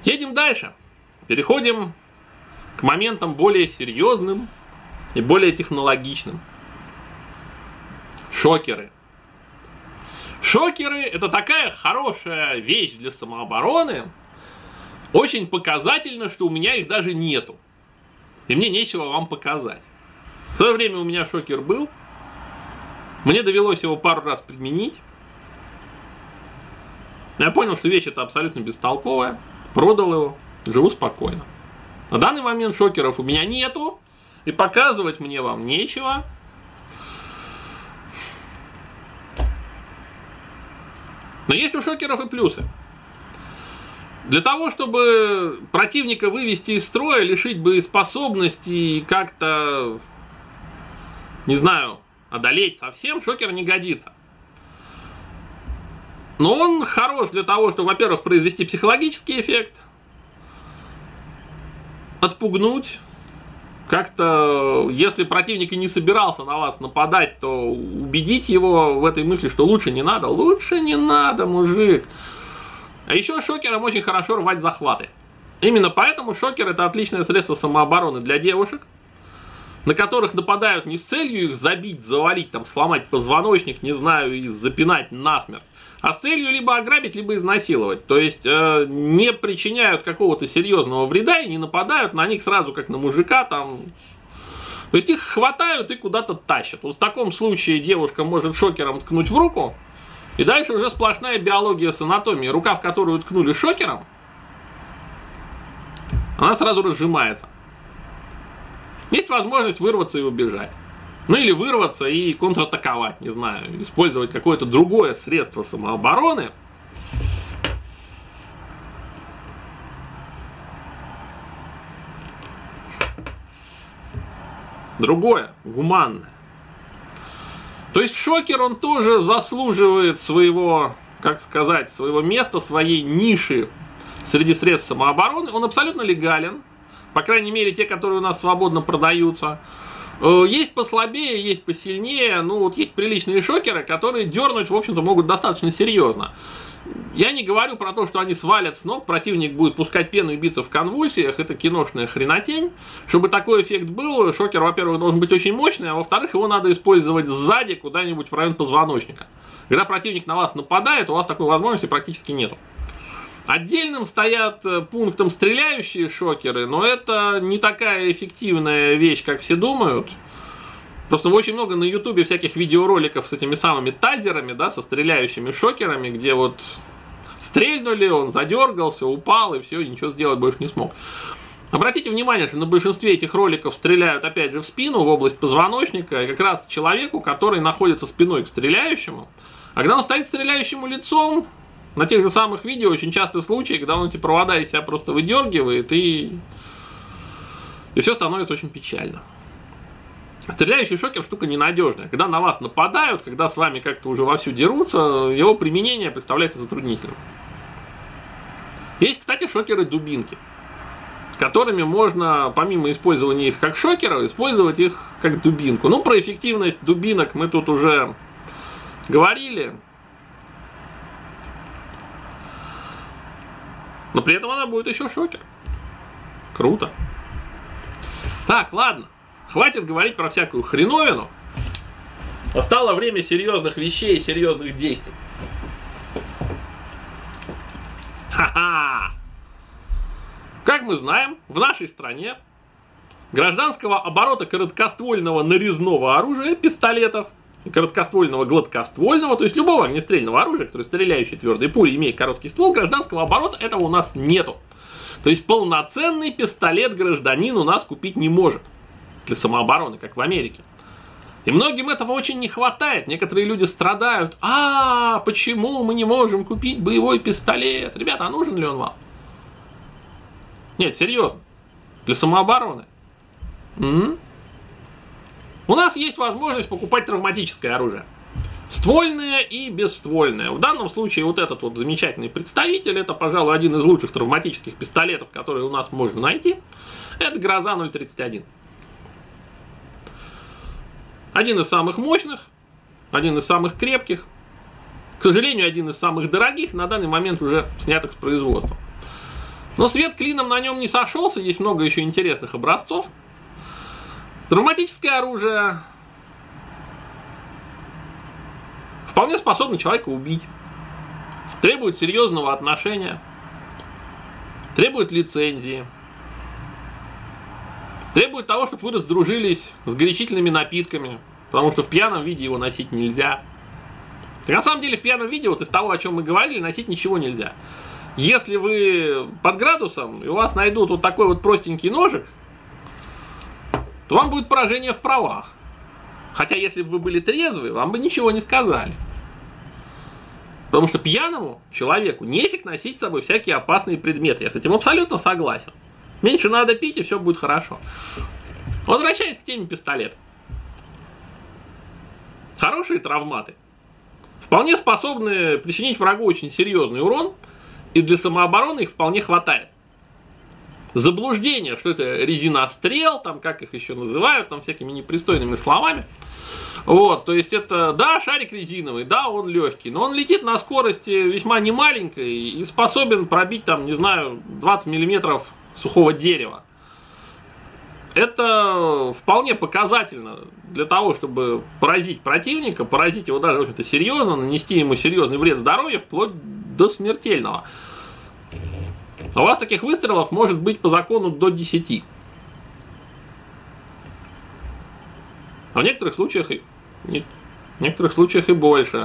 Едем дальше. Переходим к моментам более серьезным и более технологичным. Шокеры. Шокеры — это такая хорошая вещь для самообороны. Очень показательно, что у меня их даже нету. И мне нечего вам показать. В свое время у меня шокер был. Мне довелось его пару раз применить. Я понял, что вещь эта абсолютно бестолковая. Продал его. Живу спокойно. На данный момент шокеров у меня нету. И показывать мне вам нечего. Но есть у шокеров и плюсы. Для того, чтобы противника вывести из строя, лишить боеспособности и как-то, не знаю, одолеть совсем, шокер не годится. Но он хорош для того, чтобы, во-первых, произвести психологический эффект, отпугнуть. Как-то, если противник и не собирался на вас нападать, то убедить его в этой мысли, что лучше не надо. Лучше не надо, мужик. А еще шокером очень хорошо рвать захваты. Именно поэтому шокер — это отличное средство самообороны для девушек, на которых нападают не с целью их забить, завалить, там, сломать позвоночник, не знаю, и запинать насмерть, а с целью либо ограбить, либо изнасиловать. То есть не причиняют какого-то серьезного вреда и не нападают на них сразу, как на мужика. Там. То есть их хватают и куда-то тащат. Вот в таком случае девушка может шокером ткнуть в руку, и дальше уже сплошная биология с анатомией. Рука, в которую ткнули шокером, она сразу разжимается. Есть возможность вырваться и убежать. Ну или вырваться и контратаковать, не знаю, использовать какое-то другое средство самообороны. Другое, гуманное. То есть шокер, он тоже заслуживает своего, как сказать, своего места, своей ниши среди средств самообороны. Он абсолютно легален. По крайней мере, те, которые у нас свободно продаются. Есть послабее, есть посильнее. Ну, вот есть приличные шокеры, которые дернуть, в общем-то, могут достаточно серьезно. Я не говорю про то, что они свалят с ног, противник будет пускать пену и биться в конвульсиях. Это киношная хренотень. Чтобы такой эффект был, шокер, во-первых, должен быть очень мощный, а во-вторых, его надо использовать сзади, куда-нибудь в район позвоночника. Когда противник на вас нападает, у вас такой возможности практически нету. Отдельным стоят пунктом стреляющие шокеры, но это не такая эффективная вещь, как все думают. Просто очень много на ютубе всяких видеороликов с этими самыми тазерами, да, со стреляющими шокерами, где вот стрельнули, он задергался, упал и все, и ничего сделать больше не смог. Обратите внимание, что на большинстве этих роликов стреляют опять же в спину, в область позвоночника, и как раз человеку, который находится спиной к стреляющему. А когда он стоит к стреляющему лицом, на тех же самых видео очень часто случаи, когда он эти провода из себя просто выдергивает, и все становится очень печально. Стреляющий шокер штука ненадежная. Когда на вас нападают, когда с вами как-то уже вовсю дерутся, его применение представляется затруднительным. Есть, кстати, шокеры-дубинки, с которыми можно, помимо использования их как шокера, использовать их как дубинку. Ну, про эффективность дубинок мы тут уже говорили. Но при этом она будет еще шокер. Круто. Так, ладно. Хватит говорить про всякую хреновину. Настало время серьезных вещей и серьезных действий. Ха-ха! Как мы знаем, в нашей стране гражданского оборота короткоствольного нарезного оружия, пистолетов, и короткоствольного, гладкоствольного, то есть любого огнестрельного оружия, которое стреляющее твердые пули, имеет короткий ствол, гражданского оборота этого у нас нету. То есть полноценный пистолет гражданин у нас купить не может для самообороны, как в Америке. И многим этого очень не хватает. Некоторые люди страдают. Почему мы не можем купить боевой пистолет? Ребята, а нужен ли он вам? Нет, серьезно. Для самообороны. У нас есть возможность покупать травматическое оружие. Ствольное и бесствольное. В данном случае вот этот вот замечательный представитель, это, пожалуй, один из лучших травматических пистолетов, которые у нас можно найти. Это Гроза 031. Один из самых мощных, один из самых крепких. К сожалению, один из самых дорогих, на данный момент уже снятых с производства. Но свет клином на нем не сошелся, есть много еще интересных образцов. Травматическое оружие вполне способно человека убить. Требует серьезного отношения, требует лицензии, требует того, чтобы вы раздружились с горячительными напитками, потому что в пьяном виде его носить нельзя. И на самом деле в пьяном виде, вот из того, о чем мы говорили, носить ничего нельзя. Если вы под градусом, и у вас найдут вот такой вот простенький ножик, то вам будет поражение в правах. Хотя, если бы вы были трезвы, вам бы ничего не сказали. Потому что пьяному человеку нефиг носить с собой всякие опасные предметы. Я с этим абсолютно согласен. Меньше надо пить, и все будет хорошо. Возвращаясь к теме пистолета. Хорошие травматы вполне способны причинить врагу очень серьезный урон, и для самообороны их вполне хватает. Заблуждение, что это резинострел, там как их еще называют, там всякими непристойными словами. Вот, то есть это, да, шарик резиновый, да, он легкий, но он летит на скорости весьма немаленькой и способен пробить там, не знаю, 20 миллиметров сухого дерева. Это вполне показательно для того, чтобы поразить противника, поразить его даже, в общем-то, серьезно, нанести ему серьезный вред здоровью, вплоть до смертельного. А у вас таких выстрелов может быть по закону до 10. А в некоторых случаях и больше.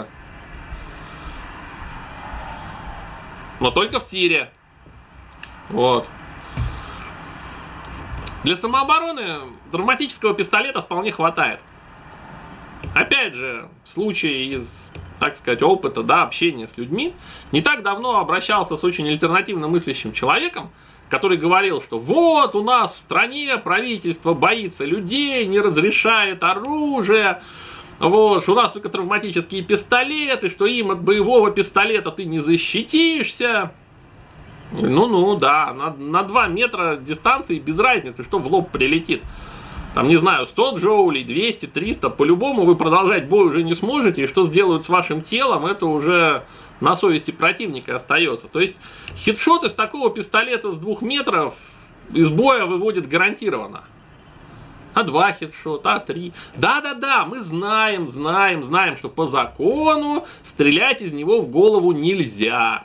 Но только в тире. Вот. Для самообороны травматического пистолета вполне хватает. Опять же, случай из, так сказать, опыта, да, общения с людьми. Не так давно обращался с очень альтернативно мыслящим человеком, который говорил, что вот у нас в стране правительство боится людей, не разрешает оружие, вот, что у нас только травматические пистолеты, что им от боевого пистолета ты не защитишься. Ну, да, на 2 метра дистанции без разницы, что в лоб прилетит. Там, не знаю, 100 джоулей, 200, 300, по-любому вы продолжать бой уже не сможете, и что сделают с вашим телом, это уже на совести противника остается. То есть хедшот из такого пистолета с 2 метров из боя выводит гарантированно. А 2 хедшота, а 3. Да, мы знаем, что по закону стрелять из него в голову нельзя.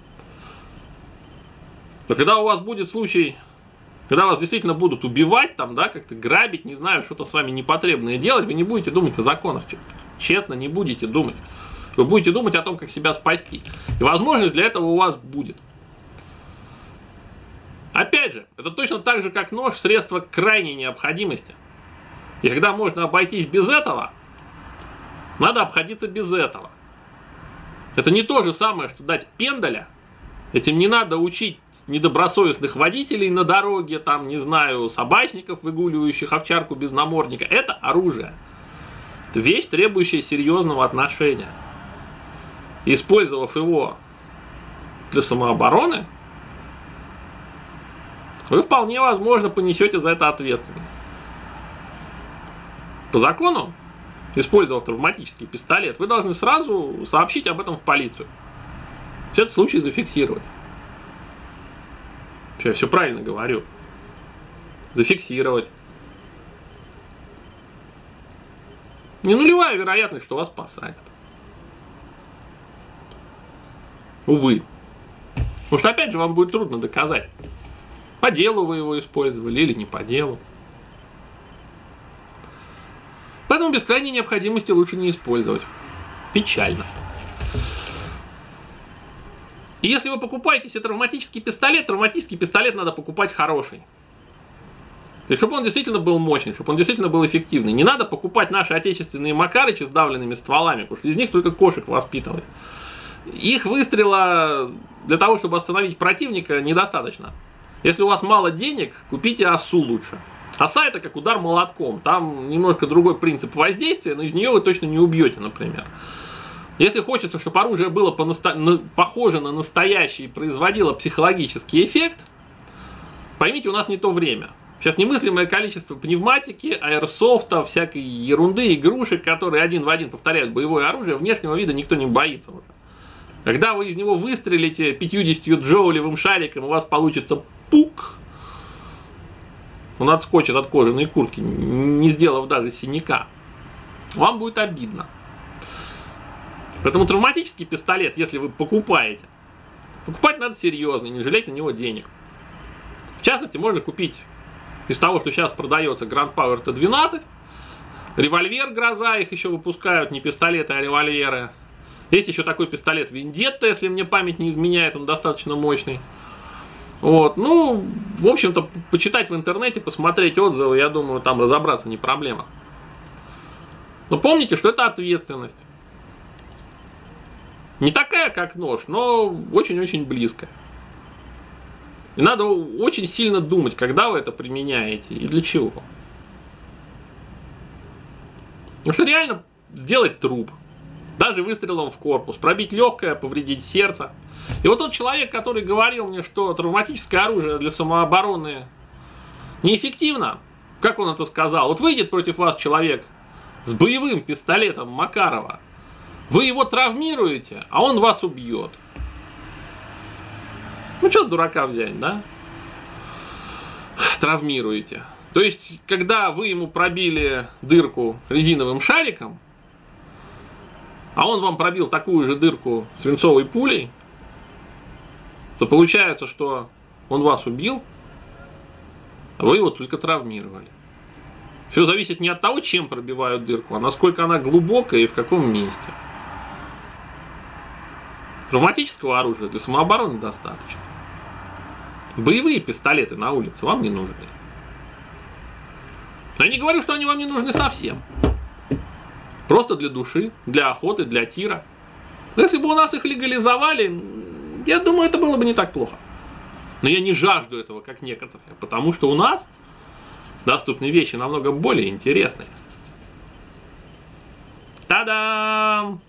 Но когда у вас будет случай, когда вас действительно будут убивать, там, да, как-то грабить, не знаю, что-то с вами непотребное делать, вы не будете думать о законах. Честно, не будете думать. Вы будете думать о том, как себя спасти. И возможность для этого у вас будет. Опять же, это точно так же, как нож, средство крайней необходимости. И когда можно обойтись без этого, надо обходиться без этого. Это не то же самое, что дать пендаля. Этим не надо учить недобросовестных водителей на дороге, там, не знаю, собачников, выгуливающих овчарку без намордника. Это оружие. Это вещь, требующая серьезного отношения. Использовав его для самообороны, вы вполне возможно понесете за это ответственность. По закону, использовав травматический пистолет, вы должны сразу сообщить об этом в полицию. Этот случай зафиксировать. Что, я все правильно говорю. Зафиксировать. Не нулевая вероятность, что вас посадят. Увы. Потому что, опять же, вам будет трудно доказать, по делу вы его использовали или не по делу. Поэтому без крайней необходимости лучше не использовать. Печально. И если вы покупаете себе травматический пистолет надо покупать хороший. И чтобы он действительно был мощный, чтобы он действительно был эффективный. Не надо покупать наши отечественные Макарычи с давленными стволами, потому что из них только кошек воспитывать. Их выстрела для того, чтобы остановить противника, недостаточно. Если у вас мало денег, купите осу лучше. Оса — это как удар молотком. Там немножко другой принцип воздействия, но из нее вы точно не убьете, например. Если хочется, чтобы оружие было похоже на настоящее и производило психологический эффект, поймите, у нас не то время. Сейчас немыслимое количество пневматики, аэрософта, всякой ерунды, игрушек, которые один в один повторяют боевое оружие, внешнего вида никто не боится уже. Когда вы из него выстрелите 50-джоулевым шариком, у вас получится пук. Он отскочит от кожаной куртки, не сделав даже синяка. Вам будет обидно. Поэтому травматический пистолет, если вы покупаете, покупать надо серьезно, не жалеть на него денег. В частности, можно купить из того, что сейчас продается, Grand Power T12, револьвер Гроза, их еще выпускают, не пистолеты, а револьверы. Есть еще такой пистолет Вендетта, если мне память не изменяет, он достаточно мощный. Вот, ну, в общем-то, почитать в интернете, посмотреть отзывы, я думаю, там разобраться не проблема. Но помните, что это ответственность. Не такая, как нож, но очень-очень близкая. И надо очень сильно думать, когда вы это применяете и для чего. Потому что реально сделать труп, даже выстрелом в корпус, пробить легкое, повредить сердце. И вот тот человек, который говорил мне, что травматическое оружие для самообороны неэффективно, как он это сказал? Вот выйдет против вас человек с боевым пистолетом Макарова, вы его травмируете, а он вас убьет. Ну, что с дурака взять, да? Травмируете. То есть, когда вы ему пробили дырку резиновым шариком, а он вам пробил такую же дырку свинцовой пулей, то получается, что он вас убил, а вы его только травмировали. Все зависит не от того, чем пробивают дырку, а насколько она глубокая и в каком месте. Травматического оружия для самообороны достаточно. Боевые пистолеты на улице вам не нужны. Я не говорю, что они вам не нужны совсем. Просто для души, для охоты, для тира. Но если бы у нас их легализовали, я думаю, это было бы не так плохо. Но я не жажду этого, как некоторые, потому что у нас доступны вещи намного более интересные. Та-дам!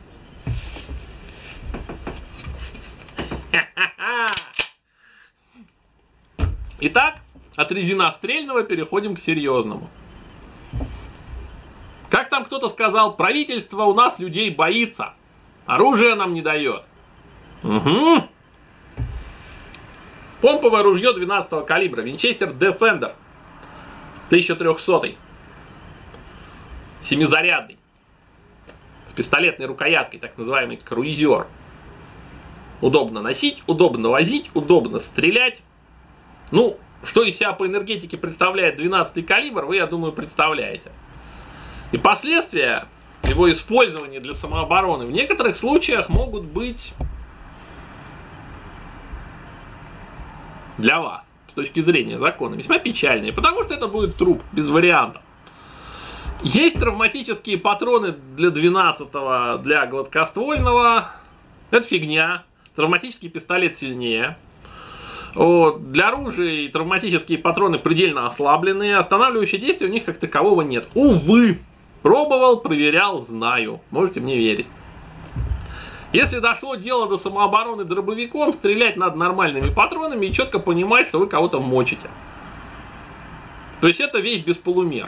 Итак, от резинострельного переходим к серьезному. Как там кто-то сказал, правительство у нас людей боится, оружие нам не дает. Угу. Помповое ружье 12-го калибра, Winchester Defender, 1300, семизарядный, с пистолетной рукояткой, так называемый круизер. Удобно носить, удобно возить, удобно стрелять. Ну, что из себя по энергетике представляет 12-й калибр, вы, я думаю, представляете. И последствия его использования для самообороны в некоторых случаях могут быть для вас, с точки зрения закона, весьма печальные, потому что это будет труп, без вариантов. Есть травматические патроны для 12-го, для гладкоствольного, это фигня, травматический пистолет сильнее. Вот. Для оружия травматические патроны предельно ослабленные, останавливающее действие у них как такового нет. Увы, пробовал, проверял, знаю, можете мне верить. Если дошло дело до самообороны дробовиком, стрелять надо нормальными патронами и четко понимать, что вы кого-то мочите. То есть это вещь без полумер.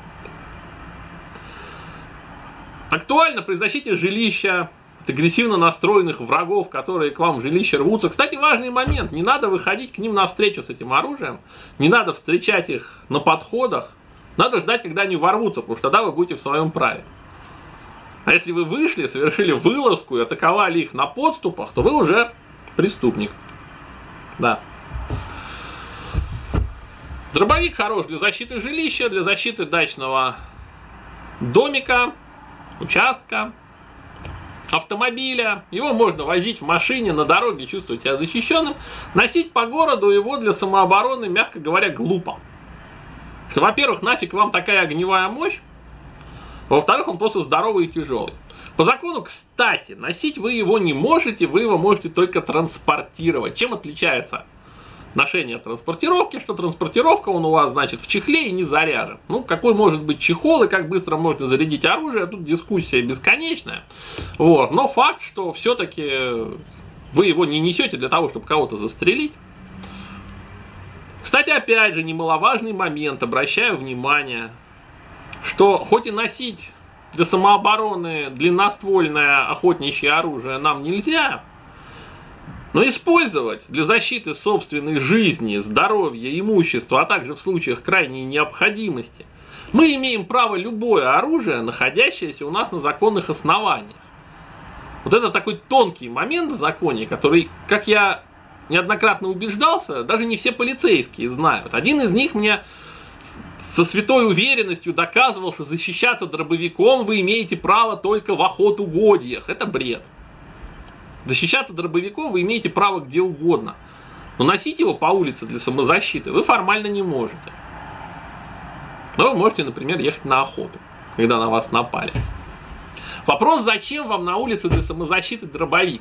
Актуально при защите жилища от агрессивно настроенных врагов, которые к вам в жилище рвутся. Кстати, важный момент. Не надо выходить к ним навстречу с этим оружием. Не надо встречать их на подходах. Надо ждать, когда они ворвутся, потому что тогда вы будете в своем праве. А если вы вышли, совершили вылазку и атаковали их на подступах, то вы уже преступник. Да. Дробовик хорош для защиты жилища, для защиты дачного домика, участка, автомобиля. Его можно возить в машине, на дороге, чувствовать себя защищенным. Носить по городу его для самообороны, мягко говоря, глупо. Во-первых, нафиг вам такая огневая мощь. Во-вторых, он просто здоровый и тяжелый. По закону, кстати, носить вы его не можете, вы его можете только транспортировать. Чем отличается ношение от транспортировки? Что транспортировка, он у вас, значит, в чехле и не заряжен. Ну, какой может быть чехол и как быстро можно зарядить оружие, тут дискуссия бесконечная. Вот. Но факт, что все-таки вы его не несете для того, чтобы кого-то застрелить. Кстати, опять же, немаловажный момент, обращаю внимание, что хоть и носить для самообороны длинноствольное охотничье оружие нам нельзя, но использовать для защиты собственной жизни, здоровья, имущества, а также в случаях крайней необходимости, мы имеем право любое оружие, находящееся у нас на законных основаниях. Вот это такой тонкий момент в законе, который, как я неоднократно убеждался, даже не все полицейские знают. Один из них мне со святой уверенностью доказывал, что защищаться дробовиком вы имеете право только в охотугодьях. Это бред. Защищаться дробовиком вы имеете право где угодно. Но носить его по улице для самозащиты вы формально не можете. Но вы можете, например, ехать на охоту, когда на вас напали. Вопрос, зачем вам на улице для самозащиты дробовик?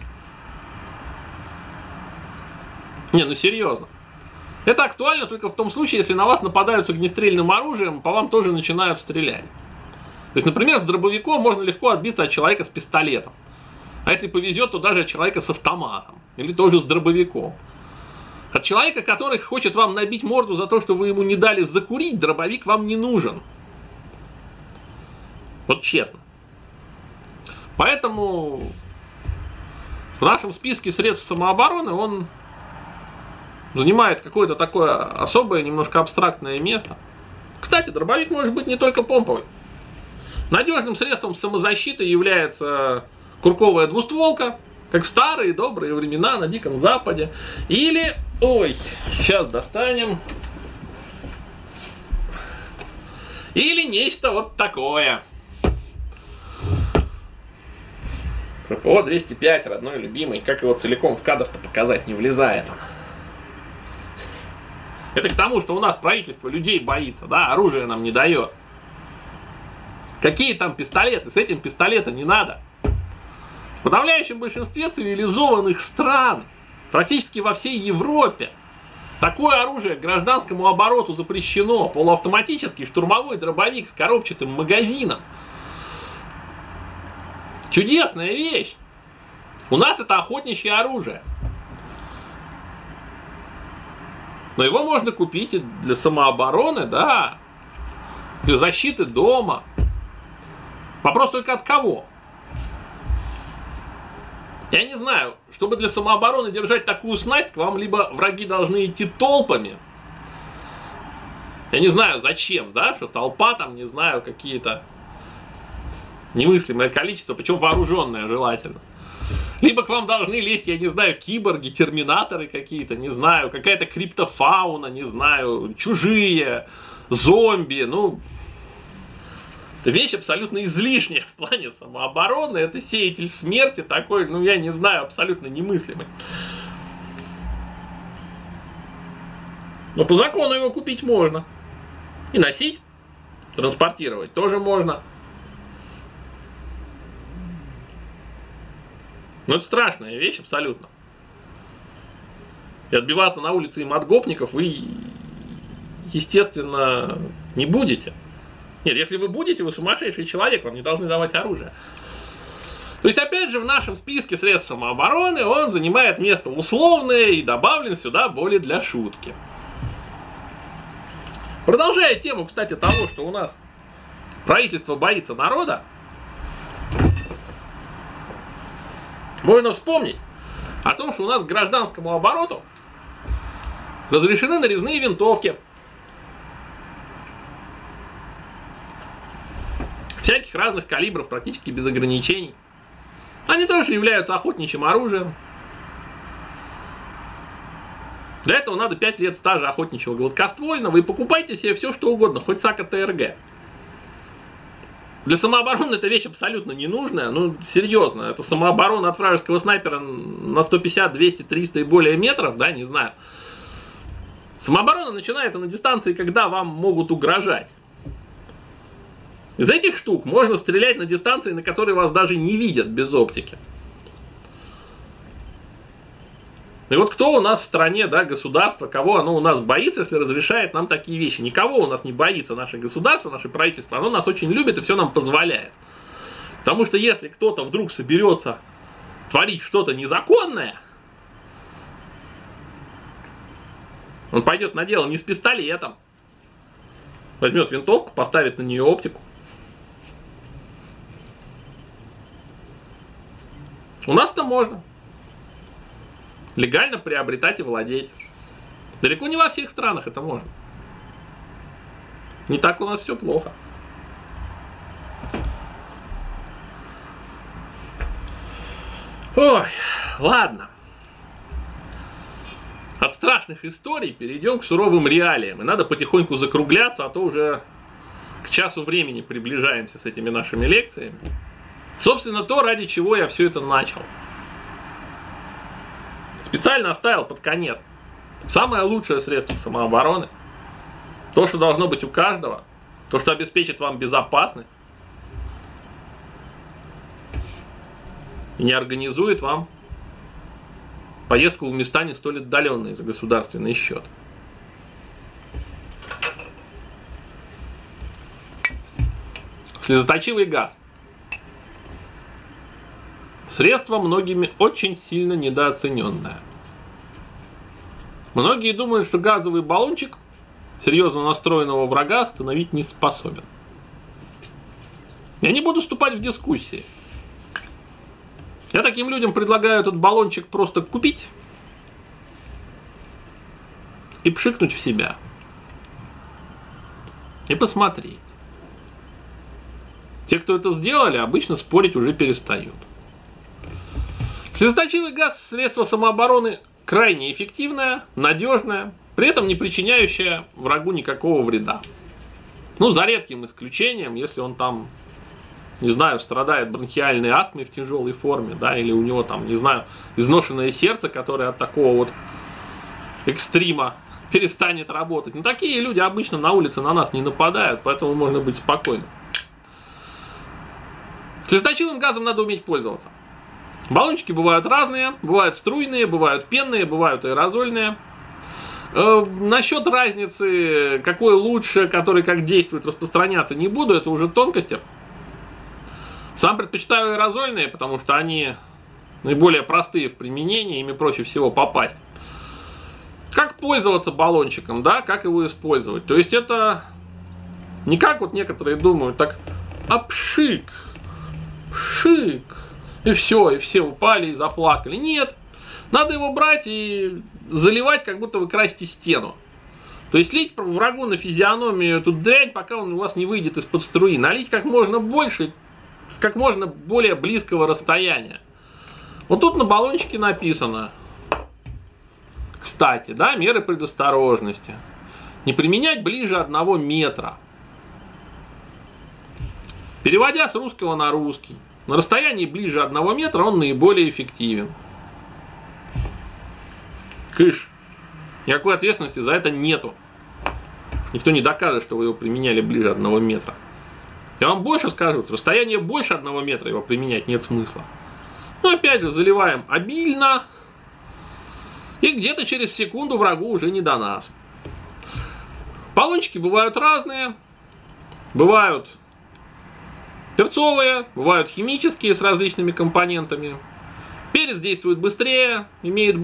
Не, ну серьезно. Это актуально только в том случае, если на вас нападают с огнестрельным оружием, по вам тоже начинают стрелять. То есть, например, с дробовиком можно легко отбиться от человека с пистолетом. А если повезет, то даже от человека с автоматом. Или тоже с дробовиком. От человека, который хочет вам набить морду за то, что вы ему не дали закурить, дробовик вам не нужен. Вот честно. Поэтому в нашем списке средств самообороны он занимает какое-то такое особое, немножко абстрактное место. Кстати, дробовик может быть не только помповый. Надежным средством самозащиты является курковая двустволка, как в старые добрые времена на Диком Западе. Или, ой, сейчас достанем. Или нечто вот такое. ППО 205, родной, любимый. Как его целиком в кадр-то показать, не влезает он. Это к тому, что у нас правительство людей боится, да, оружие нам не дает. Какие там пистолеты? С этим пистолета не надо. В подавляющем большинстве цивилизованных стран, практически во всей Европе, такое оружие к гражданскому обороту запрещено. Полуавтоматический штурмовой дробовик с коробчатым магазином. Чудесная вещь. У нас это охотничье оружие. Но его можно купить и для самообороны, да, для защиты дома. Вопрос только от кого? Я не знаю, чтобы для самообороны держать такую снасть, к вам либо враги должны идти толпами. Я не знаю зачем, да, что толпа там, не знаю, какие-то немыслимое количество, причем вооруженное желательно. Либо к вам должны лезть, я не знаю, киборги, терминаторы какие-то, не знаю, какая-то криптофауна, не знаю, чужие, зомби, ну... Это вещь абсолютно излишняя в плане самообороны, это сеятель смерти такой, ну я не знаю, абсолютно немыслимый. Но по закону его купить можно. И носить, транспортировать тоже можно. Но это страшная вещь абсолютно. И отбиваться на улице им от гопников вы, естественно, не будете. Нет, если вы будете, вы сумасшедший человек, вам не должны давать оружие. То есть, опять же, в нашем списке средств самообороны он занимает место условное и добавлен сюда более для шутки. Продолжая тему, кстати, того, что у нас правительство боится народа, можно вспомнить о том, что у нас к гражданскому обороту разрешены нарезные винтовки. Всяких разных калибров, практически без ограничений. Они тоже являются охотничьим оружием. Для этого надо 5 лет стажа охотничьего гладкоствольного, и покупайте себе все, что угодно, хоть САК ТРГ. Для самообороны эта вещь абсолютно ненужная, ну серьезно, это самооборона от вражеского снайпера на 150, 200, 300 и более метров, да, не знаю. Самооборона начинается на дистанции, когда вам могут угрожать. Из этих штук можно стрелять на дистанции, на которые вас даже не видят без оптики. И вот кто у нас в стране, да, государство, кого оно у нас боится, если разрешает нам такие вещи? Никого у нас не боится наше государство, наше правительство, оно нас очень любит и все нам позволяет. Потому что если кто-то вдруг соберется творить что-то незаконное, он пойдет на дело не с пистолетом, возьмет винтовку, поставит на нее оптику У нас-то можно легально приобретать и владеть. Далеко не во всех странах это можно. Не так у нас все плохо. Ой, ладно. От страшных историй перейдем к суровым реалиям. И надо потихоньку закругляться, а то уже к часу времени приближаемся с этими нашими лекциями. Собственно, то, ради чего я все это начал. Специально оставил под конец. Самое лучшее средство самообороны. То, что должно быть у каждого. То, что обеспечит вам безопасность. И не организует вам поездку в места не столь отдаленные за государственный счет. Слезоточивый газ. Средство многими очень сильно недооцененное. Многие думают, что газовый баллончик серьезно настроенного врага остановить не способен. Я не буду вступать в дискуссии. Я таким людям предлагаю этот баллончик просто купить и пшикнуть в себя. И посмотреть. Те, кто это сделали, обычно спорить уже перестают. Слезоточивый газ – средство самообороны крайне эффективное, надежное, при этом не причиняющее врагу никакого вреда. Ну, за редким исключением, если он там, не знаю, страдает бронхиальной астмой в тяжелой форме, да, или у него там, не знаю, изношенное сердце, которое от такого вот экстрима перестанет работать. Но такие люди обычно на улице на нас не нападают, поэтому можно быть спокойным. Слезоточивым газом надо уметь пользоваться. Баллончики бывают разные, бывают струйные, бывают пенные, бывают аэрозольные. Насчет разницы, какой лучше, который как действует, распространяться не буду, это уже тонкости. Сам предпочитаю аэрозольные, потому что они наиболее простые в применении, ими проще всего попасть. Как пользоваться баллончиком, да, как его использовать? То есть это не как вот некоторые думают, так пшик, пшик, и все упали и заплакали. Нет, надо его брать и заливать, как будто вы красите стену. То есть лить врагу на физиономию эту дрянь, пока он у вас не выйдет из-под струи. Налить как можно больше, с как можно более близкого расстояния. Вот тут на баллончике написано, кстати, да, меры предосторожности. Не применять ближе 1 метра. Переводя с русского на русский, на расстоянии ближе 1 метра он наиболее эффективен. Кыш. Никакой ответственности за это нету. Никто не докажет, что вы его применяли ближе 1 метра. Я вам больше скажу, расстояние больше 1 метра его применять нет смысла. Но опять же, заливаем обильно. И где-то через секунду врагу уже не до нас. Баллончики бывают разные. Бывают перцовые, бывают химические с различными компонентами. Перец действует быстрее, имеет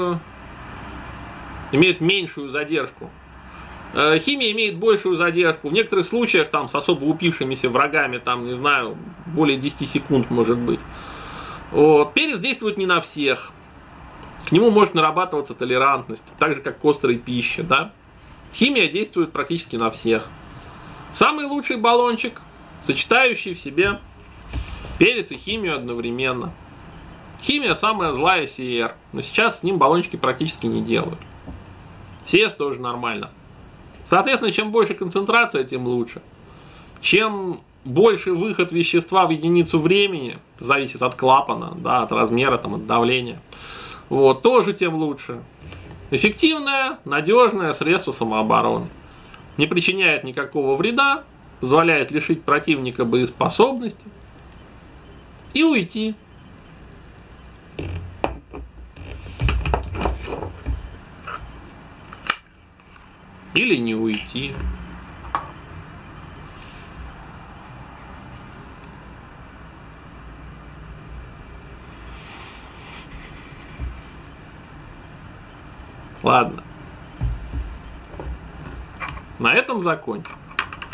меньшую задержку. Химия имеет большую задержку. В некоторых случаях там с особо упившимися врагами, там, не знаю, более 10 секунд может быть. Вот. Перец действует не на всех. К нему может нарабатываться толерантность, так же как к острой пище, да? Химия действует практически на всех. Самый лучший баллончик, сочетающий в себе перец и химию одновременно. Химия самая злая CR, но сейчас с ним баллончики практически не делают. CS тоже нормально. Соответственно, чем больше концентрация, тем лучше. Чем больше выход вещества в единицу времени, это зависит от клапана, да, от размера, там, от давления, вот, тоже тем лучше. Эффективное, надежное средство самообороны. Не причиняет никакого вреда, позволяет лишить противника боеспособности и уйти. Или не уйти. Ладно. На этом закончим.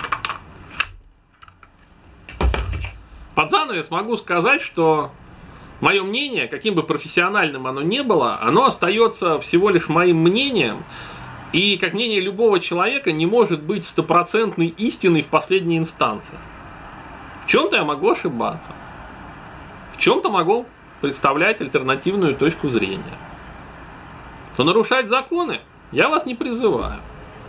Под занавес могу сказать, что Мое мнение, каким бы профессиональным оно ни было, оно остается всего лишь моим мнением, и, как мнение любого человека, не может быть стопроцентной истиной в последней инстанции. В чем-то я могу ошибаться, в чем-то могу представлять альтернативную точку зрения. То нарушать законы я вас не призываю.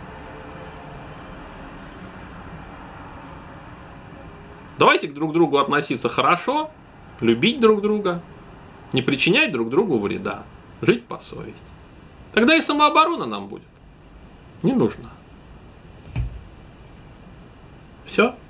Давайте друг к другу относиться хорошо, любить друг друга, не причинять друг другу вреда, жить по совести. Тогда и самооборона нам будет не нужна. Все.